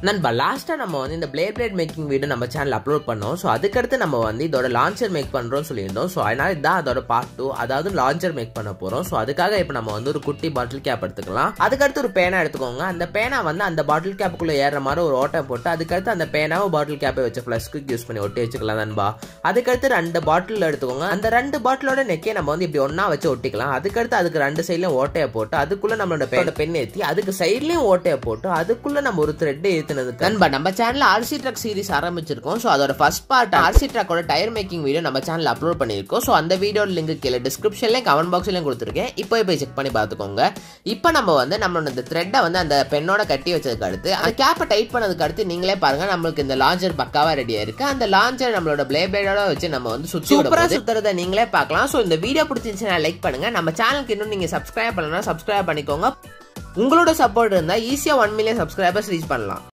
நண்பா லாஸ்ட்டாக நம்ம வந்து இந்த beyblade மேக்கிங் வீடியோ நம்ம சேனல் அப்லோட் பண்ணோம். ஸோ அதுக்கடுத்து நம்ம வந்து இதோட லான்ச்சர் மேக் பண்ணுறோம் சொல்லியிருந்தோம். ஸோ அதனால இதான் அதோட பார்ட் 2, அதாவது லான்ச்சர் மேக் பண்ண போகிறோம். ஸோ அதுக்காக இப்போ நம்ம வந்து ஒரு குட்டி பாட்டில் கேப் எடுத்துக்கலாம். அதுக்கடுத்து ஒரு பேனா எடுத்துக்கோங்க. அந்த பேனா வந்து அந்த பாட்டில் கேப்புக்குள்ளே ஏறுற மாதிரி ஒரு ஓட்டை போட்டு அதுக்கடுத்து அந்த பேனாவை பாட்டில் கேப்பை வச்சு ஃப்ளஸ்க்கு யூஸ் பண்ணி ஒட்டி வச்சுக்கலாம் நண்பா. அதுக்கடுத்து 2 பாட்டில் எடுத்துக்கோங்க. அந்த 2 பாட்டிலோட நெக்கே நம்ம வந்து இப்படி ஒன்றா வச்சு ஒட்டிக்கலாம். அதுக்கடுத்து அதுக்கு 2 சைட்லையும் ஓட்டையை போட்டு அதுக்குள்ளே நம்மளோட பெண் ஏற்றி அதுக்கு சைட்லையும் ஓட்டையை போட்டு அதுக்குள்ளே நம்ம ஒரு த்ரெட் ஏற்றினதுக்கு நண்பா நம்ம சேனல்ல ஆர்சி ட்ரக் சீரிஸ் ஆரம்பிச்சிருக்கோம். ஸோ அதோட ஃபர்ஸ்ட் பார்ட் ஆர்சி ட்ரக்கோட டயர் மேக்கிங் வீடியோ நம்ம சேனல் அப்லோட் பண்ணியிருக்கோம். ஸோ அந்த வீடியோட லிங்க் கீழே டிஸ்கிரிப்ஷன்லையும் கமெண்ட் பாக்ஸ்லையும் கொடுத்துருக்கேன். இப்போ போய் செக் பண்ணி பார்த்துக்கோங்க. இப்போ நம்ம வந்து நம்மளோட இந்த த்ரெட்டை வந்து அந்த பெண்ணோட கட்டி வச்சதுக்கு அடுத்து அந்த கேப்பை டைட் பண்ணதுக்கு அடுத்து நீங்களே பாருங்க நம்மளுக்கு இந்த லான்ச்சர் பக்காவா ரெடியா இருக்கு. அந்த லான்ச்சர் நம்மளோட beyblade வச்சு நம்ம வந்து சுத்துறத நீங்களே பார்க்கலாம். ஸோ இந்த வீடியோ பிடிச்சிருந்துச்சுன்னா லைக் பண்ணுங்க. நம்ம சேனலுக்கு இன்னும் நீங்க சப்ஸ்கிரைப் பண்ணலன்னா சப்ஸ்கிரைப் பண்ணிக்கோங்க. உங்களோட சப்போர்ட் இருந்தால் ஈஸியாக 1 மில்லியன் சப்ஸ்கிரைபர்ஸ் ரீச் பண்ணலாம்.